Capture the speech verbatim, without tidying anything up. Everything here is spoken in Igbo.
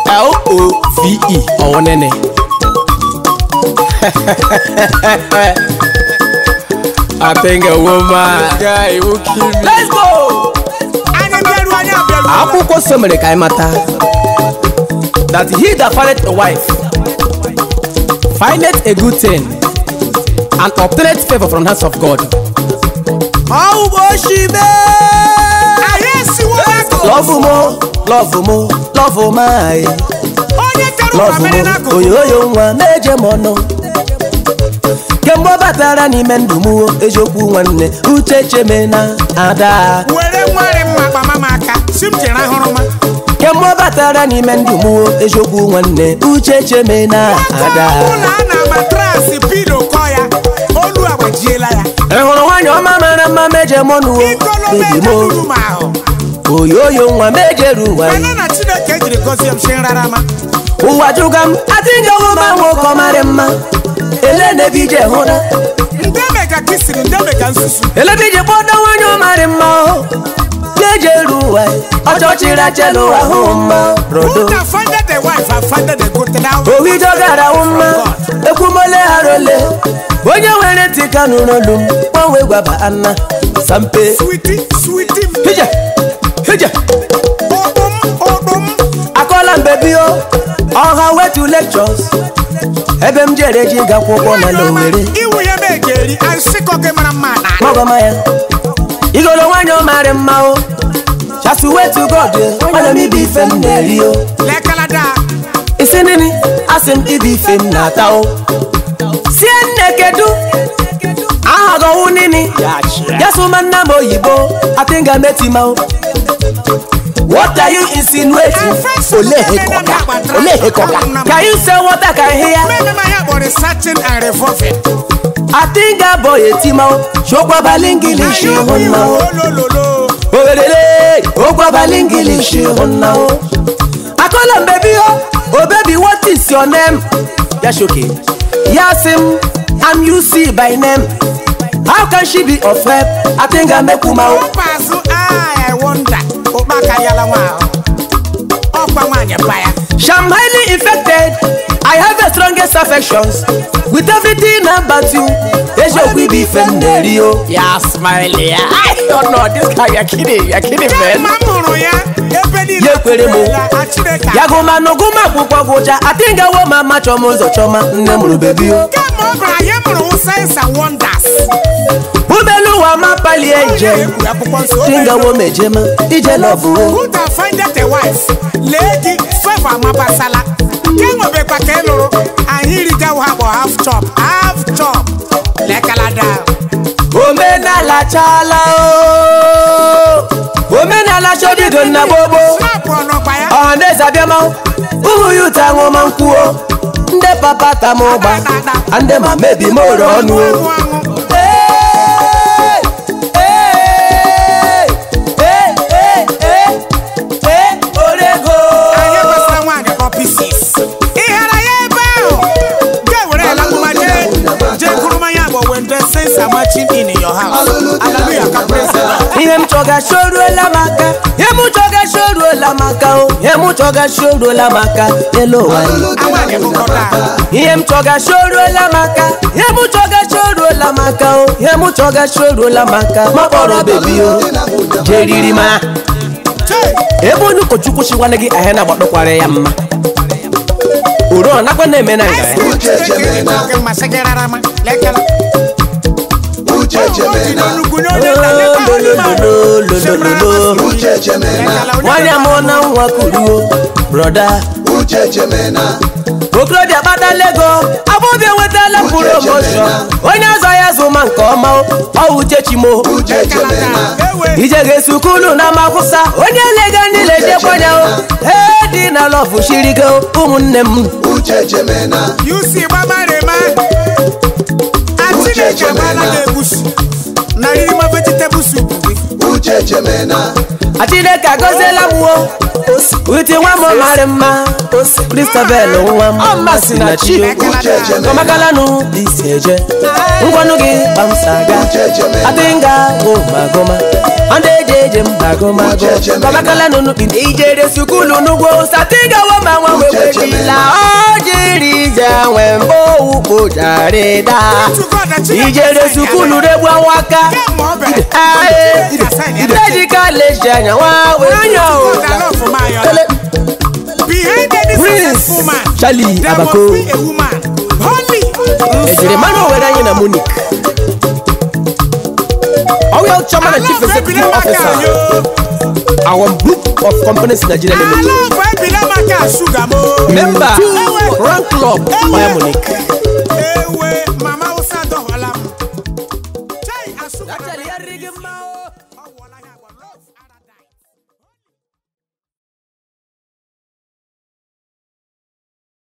L O V E. Oh, nene. I think a woman guy will kill me. Let's go. Apuko somebody kai mata that he that findeth a wife findeth a good thing and obtaineth favor from the hands of God. How was she love mo, love mo, love my love mo, oyo nwa meje mono. Kembo batara ni mendumu ejoku nwanne uche chemena ada. Were nware mma mama aka simjera horoma. Kembo batara ni mendumu ejoku nwanne uche chemena ada. Una na matrasi pilo koya olu abajiela ya. Ehoro wanyo mama na meje monu baby mo. Oyoyo nwa mejeru wa. Bana na Chineke jiri gozi am shenrarama. Uwa jugam atinga wo ma wo komare mma. Ele ne bije hona ndeme ka kisiri ndeme ka nsusu ele bije bodo wanyo mare mma jejeru wa ojo chira chelo ahumma rodo na find the wife I find the good now o wi jogara umma ekumole harole onye were tika nurolum onwe gwaba anna sampe sweetie sweetie hije hije odum odum akola baby o on her way to lectures ebe m jere ji ga kwụkwọ na lowere iwu ya megeri ansiko ke mara mana mogoma ya igolo wanyo mare mma o just wait to God wanyo mi bi fem na eri o lekalada isinini asim ibi fem na ta o sienne kedu aha go wunini yasu manna mo yibo atinga metima o. What are you insinuating? Olehe koka, olehe koka. Can you say what I can hear? Me my hair body searching and revolving. I think a boy etima, shokwa balingili shi honna o. Olele, okwa balingili shi honna o. I call him baby o, oh baby what is your name? Yashoke, Yasim, I'm U C by name. How can she be of help? I think I make uma o. I wonder. I'm highly infected. I have the strongest affections with everything about you. There's your baby Fenderio. Yeah, smiley. I don't know this guy. You're kidding. You're kidding, man. Yagoma no guma bukwa goja. I think I want my macho mozo choma. Nemuru baby. Come over. I am no sense and wonders. Ubelu wa mapali eje. Tinga wo mejema. Ije love wo. Who can find that a wife? Lady favor mapasala. Kengo be kwa kenoro. And here it go have half chop. Half chop. Lekalada. Omena la chala o. Omena la shodi donna bobo. Ande sabiama. Uhu yuta ngoma nkuo. Nde papa tamoba. Ande ma maybe more on wo. In your house. Hallelujah. Yem choga shodo la maka. Yem choga shodo la maka o. Yem choga shodo la maka. Hello wai. Yem choga shodo la maka. Yem choga shodo la maka o. Yem choga shodo la maka. Maporo baby o. Jeriri ma. Ebo nu kochuku shi wanagi ahena bodo kware yamma. Uro na kwa neme na nga. Wanya mona wakuru brother Okrodia bada lego abobi wetala promotion Onya zaya zuma nkoma o uchechimo Ijege sukulu na makusa onye lega nile jekwanya o Edi na love shirike umunne m Uchechemena You see baba rema Atine kabala debusi Na rima vegetable soup Uchechemena Atine kagozela muo Witi wa mo marema Christabel nwa mama sinachi Komakala nu diseje Ngwanu gi bamsaga Atinga goma goma Ande jeje mbagoma Komakala nu ijere sukulu nugo Satiga wa mawa wewe kila Ojiri jawe mbo upo jareda Ijere sukulu rebwa waka Ae Ijika leshanya wawe Behind any successful man, Charlie there Abako. must be a woman. Holy. Ejere mano wera nyina Monique. Our chairman and chief executive officer. Our group of companies Nigeria Limited. I love when Bilamaka sugar mo. Member Rank Club by Monique.